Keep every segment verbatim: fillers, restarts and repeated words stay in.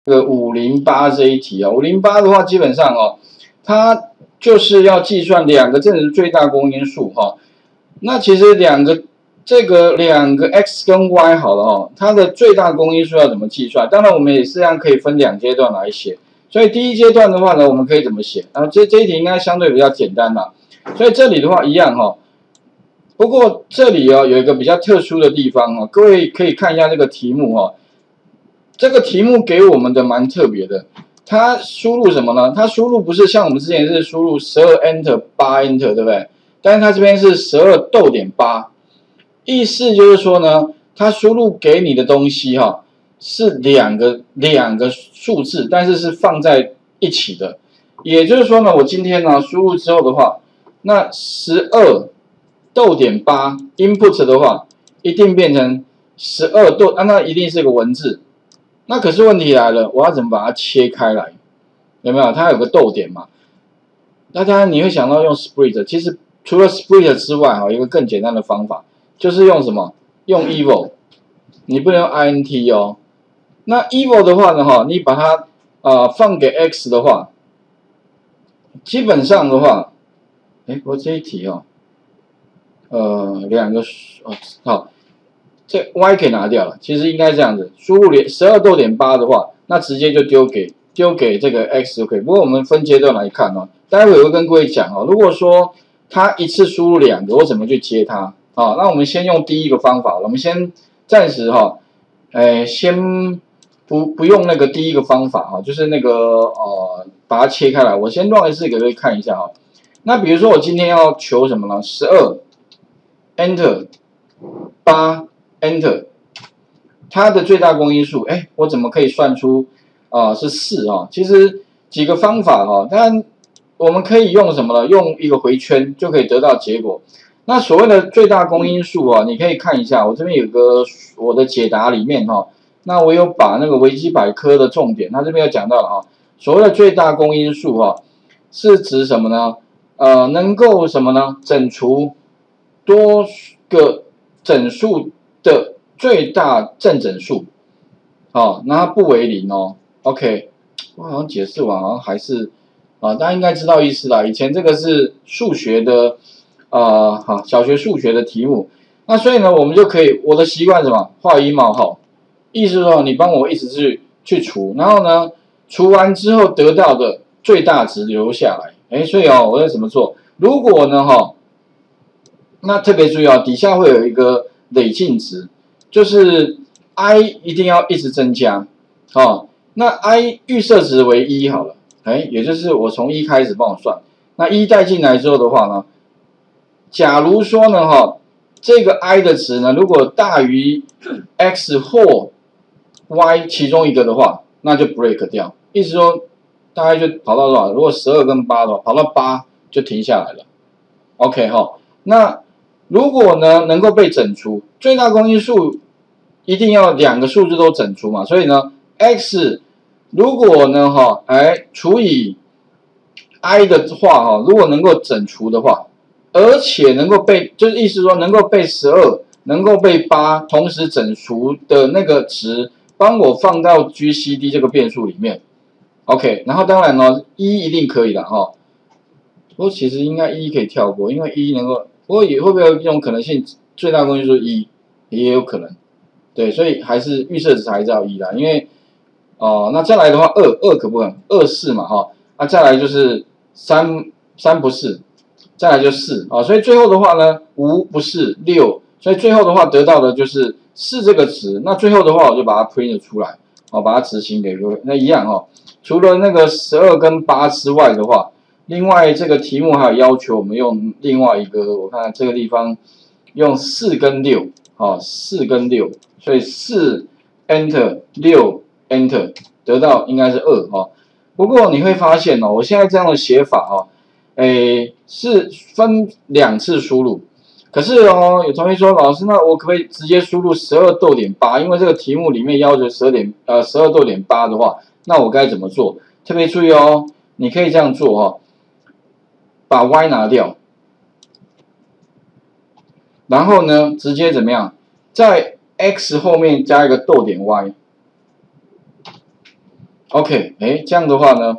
这个五零八这一题啊，五零八的话，基本上哦，它就是要计算两个正值最大公因数哈、哦。那其实两个这个两个 x 跟 y 好了哦，它的最大公因数要怎么计算？当然我们也是这样可以分两阶段来写。所以第一阶段的话呢，我们可以怎么写？然后这这一题应该相对比较简单啦。所以这里的话一样哈、哦。不过这里哦有一个比较特殊的地方哦，各位可以看一下这个题目哦。这个题目给我们的蛮特别的，它输入什么呢？它输入不是像我们之前是输入十二 enter 八 enter 对不对？但是它这边是十二逗点八，意思就是说呢，它输入给你的东西哈、哦、是两个两个数字，但是是放在一起的。也就是说呢，我今天呢输入之后的话，那十二逗点八 input 的话，一定变成十二逗，啊，那一定是个文字。那可是问题来了，我要怎么把它切开来？有没有？它有个逗点嘛？那当然你会想到用 split， 其实除了 split 之外，哈，有一个更简单的方法，就是用什么？用 eval， 你不能用 int 哦。那 eval 的话呢，哈，你把它啊、呃、放给 x 的话，基本上的话，哎，不过这一题哦，呃，两个哦好。这 y 可以拿掉了，其实应该这样子，输入连十二逗点八的话，那直接就丢给丢给这个 x 就可以。不过我们分阶段来看哦，待会我会跟各位讲哦，如果说它一次输入两个，我怎么去接它？好，那我们先用第一个方法，我们先暂时哈，哎，先不不用那个第一个方法哈，就是那个呃把它切开来，我先乱一次给各位看一下哈。那比如说我今天要求什么呢？十二 enter 八。Enter， 它的最大公因数，哎，我怎么可以算出啊、呃、是四啊？其实几个方法哈、啊，当然我们可以用什么呢？用一个回圈就可以得到结果。那所谓的最大公因数啊，你可以看一下，我这边有个我的解答里面哈、啊，那我有把那个维基百科的重点，它这边有讲到了啊，所谓的最大公因数哈、啊，是指什么呢？呃，能够什么呢？整除多个整数的最大正整数，好、哦，那它不为零哦。OK， 我好像解释完，好像还是啊，大家应该知道意思啦。以前这个是数学的，呃，好，小学数学的题目。那所以呢，我们就可以，我的习惯是什么？画一冒号，意思是说你帮我一直去去除，然后呢，除完之后得到的最大值留下来。哎，所以哦，我要怎么做？如果呢，哈、哦，那特别注意哦，底下会有一个累进值，就是 i 一定要一直增加，哦，那 i 预设值为一好了，哎，也就是我从一开始帮我算，那一带进来之后的话呢，假如说呢，哈、哦，这个 i 的值呢，如果大于 x 或 y 其中一个的话，那就 break 掉，意思说大概就跑到多少？如果十二跟八的话，跑到八就停下来了 ，OK 哈、哦，那如果呢能够被整除，最大公因数一定要两个数字都整除嘛，所以呢 x 如果呢哈哎除以 i 的话哈，如果能够整除的话，而且能够被就是意思说能够被十二能够被八同时整除的那个值，帮我放到 G C D 这个变数里面 ，OK， 然后当然呢一一定可以的哈，不过其实应该一可以跳过，因为一能够。不过也会不会有一种可能性，最大公因数一，也有可能，对，所以还是预设值还是要一啦，因为哦、呃，那再来的话，二二可不可能？二四嘛哈，啊再来就是三三不是，再来就四啊，所以最后的话呢，五不是六，所以最后的话得到的就是四这个值，那最后的话我就把它 print 出来，哦，把它执行给各位，那一样哦，除了那个十二跟八之外的话。另外，这个题目还有要求我们用另外一个，我看这个地方用四跟六，啊，四跟六，所以四 enter 六 enter 得到应该是二哈。不过你会发现哦，我现在这样的写法哈，诶是分两次输入，可是哦，有同学说老师，那我可不可以直接输入十二逗点八？因为这个题目里面要求十二点呃十二逗点八的话，那我该怎么做？特别注意哦，你可以这样做哈、哦。把 y 拿掉，然后呢，直接怎么样，在 x 后面加一个逗点 y， OK， 哎，这样的话呢，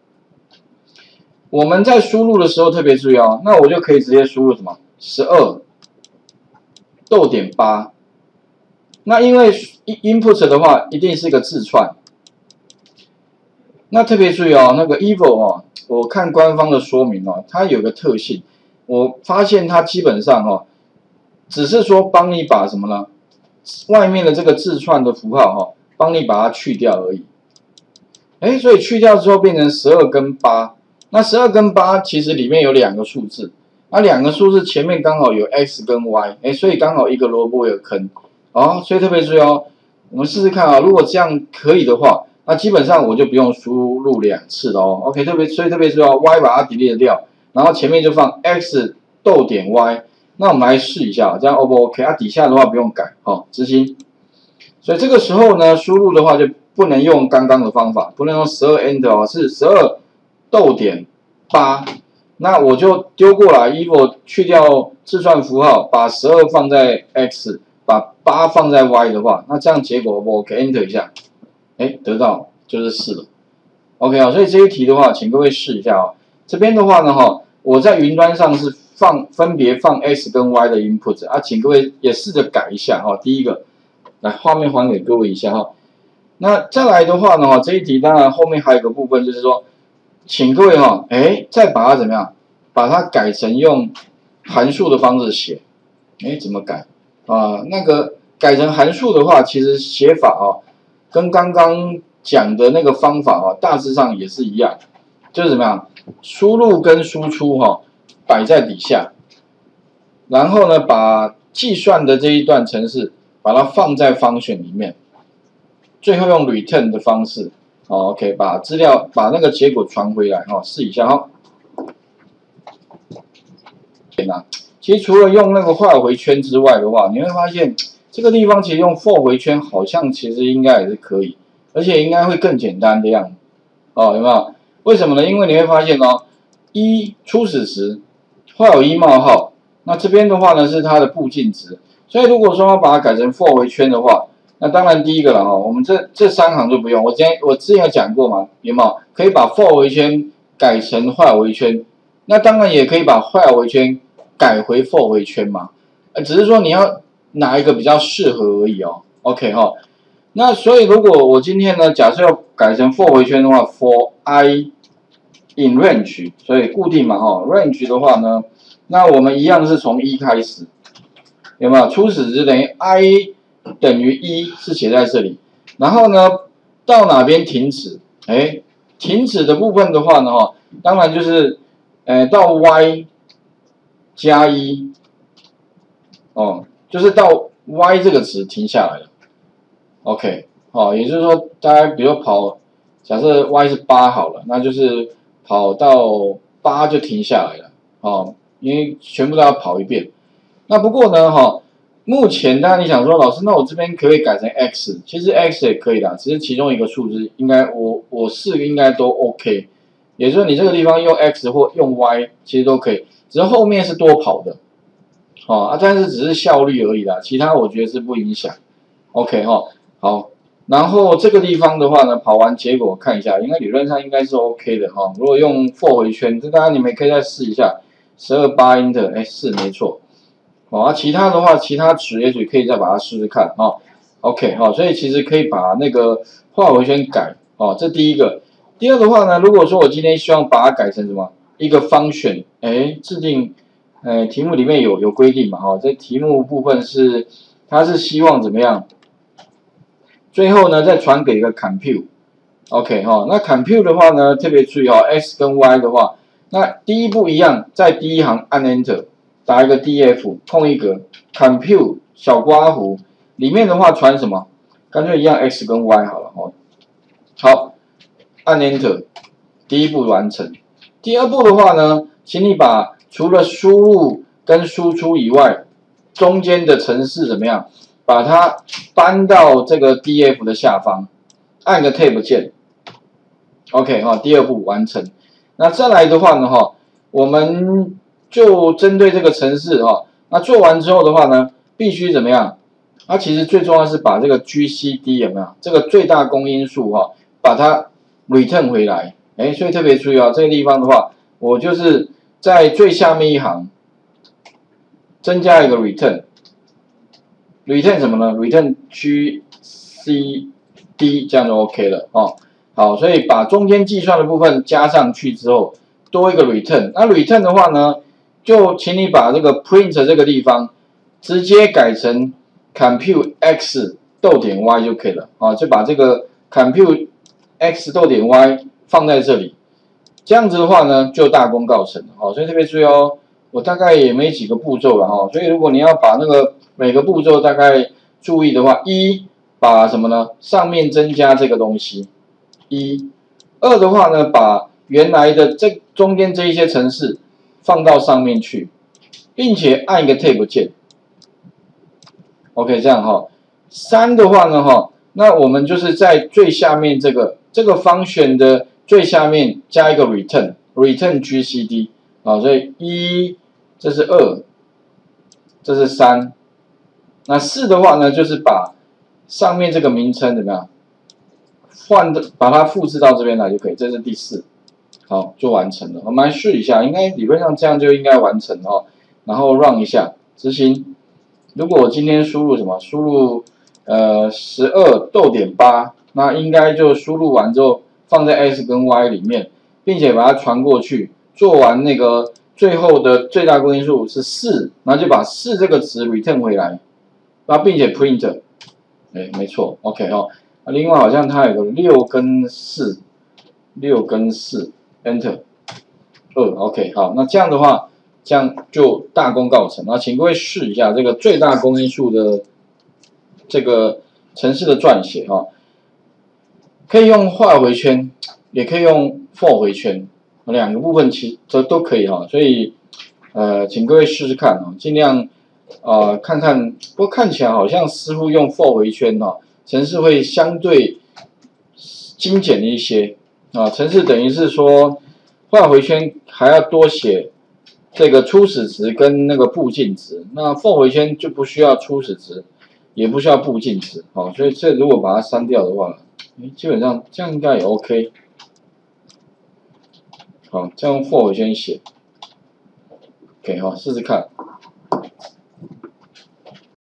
我们在输入的时候特别注意哦，那我就可以直接输入什么十二逗点八。那因为 input 的话一定是一个字串，那特别注意哦，那个 Evo 哦，我看官方的说明哦，它有个特性，我发现它基本上哦，只是说帮你把什么呢？外面的这个字串的符号哈、哦，帮你把它去掉而已。哎，所以去掉之后变成十二跟八，那十二跟八其实里面有两个数字，那两个数字前面刚好有 x 跟 y， 哎，所以刚好一个萝卜一个坑，哦，所以特别注意哦，我们试试看啊，如果这样可以的话，那基本上我就不用输入两次了哦 ，OK， 特别所以特别注意哦 ，y 把它 delete 掉，然后前面就放 x 逗点 y， 那我们来试一下，这样 O 不 OK？ 啊，底下的话不用改，哦，执行，所以这个时候呢，输入的话就不能用刚刚的方法，不能用十二 enter 哦，是十二逗点八。那我就丢过来 ，evo 去掉字串符号，把十二放在 x， 把八放在 y 的话，那这样结果我 OK，enter 一下，哎，得到就是四了。OK 啊，所以这一题的话，请各位试一下哦。这边的话呢，哈，我在云端上是放分别放 x 跟 y 的 input 啊，请各位也试着改一下哈。第一个，来画面还给各位一下哈。那再来的话呢，哈，这一题当然后面还有一个部分就是说，请各位哈，哎，再把它怎么样，把它改成用函数的方式写，哎，怎么改啊？那个改成函数的话，其实写法啊，跟刚刚讲的那个方法啊，大致上也是一样，就是怎么样，输入跟输出哈，摆在底下，然后呢，把计算的这一段程式把它放在function里面。最后用 return 的方式，好 ，OK， 把资料把那个结果传回来，哈，试一下哈。其实除了用那个画回圈之外的话，你会发现这个地方其实用 for 回圈好像其实应该也是可以，而且应该会更简单的样子，哦，有没有？为什么呢？因为你会发现哦，一初始时会有一冒号，那这边的话呢是它的步进值，所以如果说要把它改成 for 回圈的话，那当然第一个了哈，我们这这三行就不用。我今天我之前有讲过嘛，有没有？可以把 for 回圈改成while回圈，那当然也可以把while回圈改回 for 回圈嘛。呃，只是说你要哪一个比较适合而已哦。OK 哈，那所以如果我今天呢，假设要改成 for 回圈的话 ，for i in range， 所以固定嘛哈 ，range 的话呢，那我们一样是从一开始，有没有？初始值等于 i。等于一是写在这里，然后呢，到哪边停止？哎，停止的部分的话呢，哈，当然就是，呃，到 y 加一，哦，就是到 y 这个值停下来了。OK， 好，也就是说，大家比如跑，假设 y 是八好了，那就是跑到八就停下来了，哦，因为全部都要跑一遍。那不过呢，哈。目前，当然你想说，老师，那我这边可不可以改成 x？ 其实 x 也可以啦，只是其中一个数字应该我我试应该都 OK。也就是说，你这个地方用 x 或用 y 其实都可以，只是后面是多跑的，哦啊，但是只是效率而已啦，其他我觉得是不影响。OK 哈、哦，好，然后这个地方的话呢，跑完结果看一下，应该理论上应该是 OK 的哈、哦。如果用 for 回圈，这当然你们可以再试一下， 十二 八 enter， 哎是没错。哦，啊，其他的话，其他值也许可以再把它试试看哈、哦。OK 哈、哦，所以其实可以把那个画回圈改哦，这第一个。第二的话呢，如果说我今天希望把它改成什么一个 function， 哎，制定，呃，题目里面有有规定嘛哈、哦，这题目部分是它是希望怎么样？最后呢再传给一个 compute。OK 哈、哦，那 compute 的话呢，特别注意哈、哦、，x 跟 y 的话，那第一步一样，在第一行按 enter。打一个 df 空一格 compute 小刮弧里面的话传什么？干脆一样 x 跟 y 好了哦。好，按 enter， 第一步完成。第二步的话呢，请你把除了输入跟输出以外，中间的程式怎么样？把它搬到这个 df 的下方，按个 tab 键。OK 哈，第二步完成。那再来的话呢哈，我们就针对这个程式哈，那做完之后的话呢，必须怎么样？它其实最重要是把这个 G C D 有没有这个最大公因数哈，把它 return 回来，哎，所以特别注意啊，这个地方的话，我就是在最下面一行增加一个 return，return 什么呢 ？return G C D 这样就 OK 了哦。好，所以把中间计算的部分加上去之后，多一个 return。那 return 的话呢，就请你把这个 print 这个地方直接改成 compute x 逗点 y 就可以了啊，就把这个 compute x 逗点 y 放在这里，这样子的话呢，就大功告成了哦。所以特别注意哦，我大概也没几个步骤了哈，所以如果你要把那个每个步骤大概注意的话，一把什么呢？上面增加这个东西，一，二的话呢，把原来的这中间这一些程式放到上面去，并且按一个 Tab 键 ，OK 这样哈。三的话呢哈，那我们就是在最下面这个这个function的最下面加一个 return，return G C D 啊，所以一这是二，这是三，那四的话呢，就是把上面这个名称怎么样换的，把它复制到这边来就可以，这是第四，好就完成了。我们来试一下，应该理论上这样就应该完成了哦。然后 run 一下执行，如果我今天输入什么，输入呃十二逗点八，那应该就输入完之后放在 x 跟 y 里面，并且把它传过去，做完那个最后的最大公因数是四，然后就把四这个值 return 回来，然后并且 print， 哎，没错 ，OK 哦。另外好像它有个六跟四，六跟四 ，Enter， 二 ，OK 好，那这样的话，这样就大功告成。那请各位试一下这个最大公因数的这个程式的撰写哈，可以用画回圈，也可以用 for 回圈，两个部分其实都可以哈。所以呃，请各位试试看啊，尽量啊、呃、看看，不过看起来好像似乎用 for 回圈哈。程式会相对精简一些啊，程式等于是说画回圈还要多写这个初始值跟那个步进值，那 for 回圈就不需要初始值，也不需要步进值，好，所以这如果把它删掉的话，基本上这样应该也 OK， 好，这样用 for 回圈写 ，OK 好，试试看。